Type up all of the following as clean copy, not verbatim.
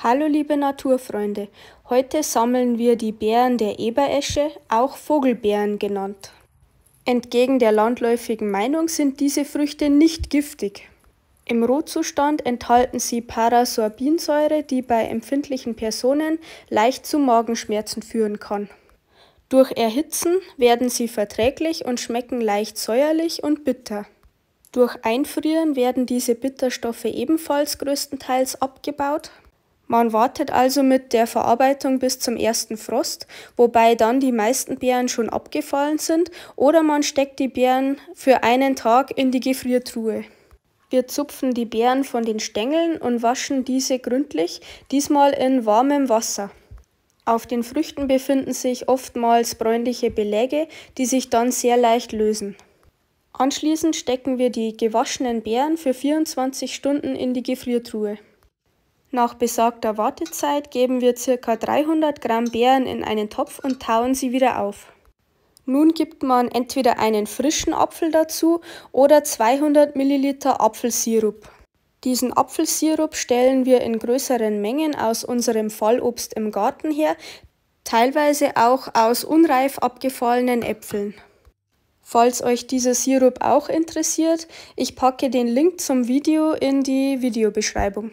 Hallo liebe Naturfreunde, heute sammeln wir die Beeren der Eberesche, auch Vogelbeeren genannt. Entgegen der landläufigen Meinung sind diese Früchte nicht giftig. Im Rohzustand enthalten sie Parasorbinsäure, die bei empfindlichen Personen leicht zu Magenschmerzen führen kann. Durch Erhitzen werden sie verträglich und schmecken leicht säuerlich und bitter. Durch Einfrieren werden diese Bitterstoffe ebenfalls größtenteils abgebaut. Man wartet also mit der Verarbeitung bis zum ersten Frost, wobei dann die meisten Beeren schon abgefallen sind, oder man steckt die Beeren für einen Tag in die Gefriertruhe. Wir zupfen die Beeren von den Stängeln und waschen diese gründlich, diesmal in warmem Wasser. Auf den Früchten befinden sich oftmals bräunliche Beläge, die sich dann sehr leicht lösen. Anschließend stecken wir die gewaschenen Beeren für 24 Stunden in die Gefriertruhe. Nach besagter Wartezeit geben wir ca. 300 Gramm Beeren in einen Topf und tauen sie wieder auf. Nun gibt man entweder einen frischen Apfel dazu oder 200 Milliliter Apfelsirup. Diesen Apfelsirup stellen wir in größeren Mengen aus unserem Fallobst im Garten her, teilweise auch aus unreif abgefallenen Äpfeln. Falls euch dieser Sirup auch interessiert, ich packe den Link zum Video in die Videobeschreibung.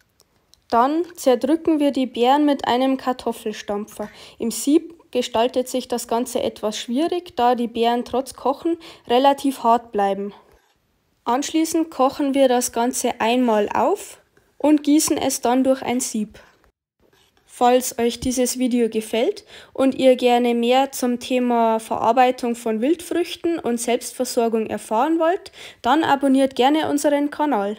Dann zerdrücken wir die Beeren mit einem Kartoffelstampfer. Im Sieb gestaltet sich das Ganze etwas schwierig, da die Beeren trotz Kochen relativ hart bleiben. Anschließend kochen wir das Ganze einmal auf und gießen es dann durch ein Sieb. Falls euch dieses Video gefällt und ihr gerne mehr zum Thema Verarbeitung von Wildfrüchten und Selbstversorgung erfahren wollt, dann abonniert gerne unseren Kanal.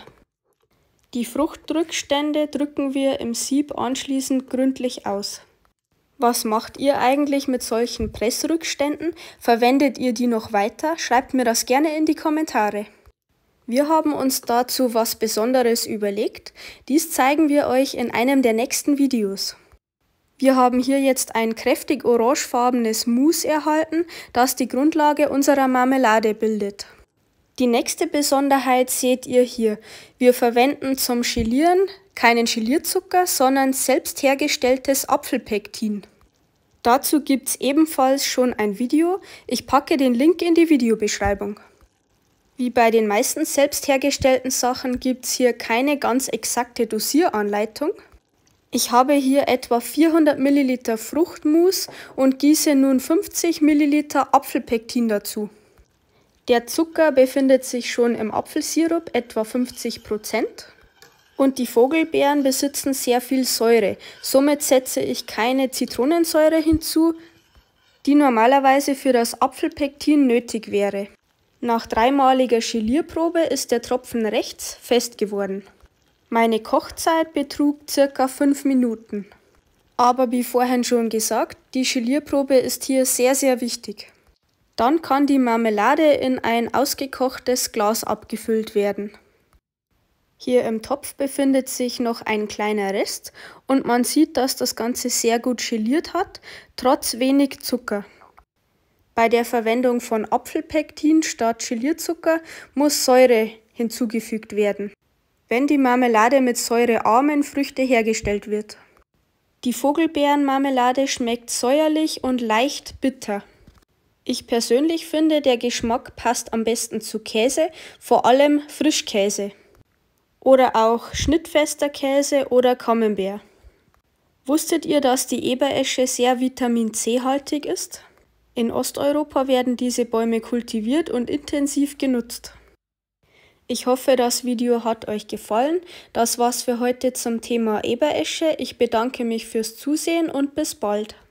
Die Fruchtrückstände drücken wir im Sieb anschließend gründlich aus. Was macht ihr eigentlich mit solchen Pressrückständen? Verwendet ihr die noch weiter? Schreibt mir das gerne in die Kommentare. Wir haben uns dazu was Besonderes überlegt. Dies zeigen wir euch in einem der nächsten Videos. Wir haben hier jetzt ein kräftig orangefarbenes Mousse erhalten, das die Grundlage unserer Marmelade bildet. Die nächste Besonderheit seht ihr hier. Wir verwenden zum Gelieren keinen Gelierzucker, sondern selbst hergestelltes Apfelpektin. Dazu gibt es ebenfalls schon ein Video. Ich packe den Link in die Videobeschreibung. Wie bei den meisten selbst hergestellten Sachen gibt es hier keine ganz exakte Dosieranleitung. Ich habe hier etwa 400 Milliliter Fruchtmus und gieße nun 50 Milliliter Apfelpektin dazu. Der Zucker befindet sich schon im Apfelsirup, etwa 50%. Und die Vogelbeeren besitzen sehr viel Säure. Somit setze ich keine Zitronensäure hinzu, die normalerweise für das Apfelpektin nötig wäre. Nach dreimaliger Gelierprobe ist der Tropfen rechts fest geworden. Meine Kochzeit betrug ca. 5 Minuten. Aber wie vorhin schon gesagt, die Gelierprobe ist hier sehr wichtig. Dann kann die Marmelade in ein ausgekochtes Glas abgefüllt werden. Hier im Topf befindet sich noch ein kleiner Rest und man sieht, dass das Ganze sehr gut geliert hat, trotz wenig Zucker. Bei der Verwendung von Apfelpektin statt Gelierzucker muss Säure hinzugefügt werden, wenn die Marmelade mit säurearmen Früchten hergestellt wird. Die Vogelbeerenmarmelade schmeckt säuerlich und leicht bitter. Ich persönlich finde, der Geschmack passt am besten zu Käse, vor allem Frischkäse. Oder auch schnittfester Käse oder Camembert. Wusstet ihr, dass die Eberesche sehr Vitamin C-haltig ist? In Osteuropa werden diese Bäume kultiviert und intensiv genutzt. Ich hoffe, das Video hat euch gefallen. Das war's für heute zum Thema Eberesche. Ich bedanke mich fürs Zusehen und bis bald.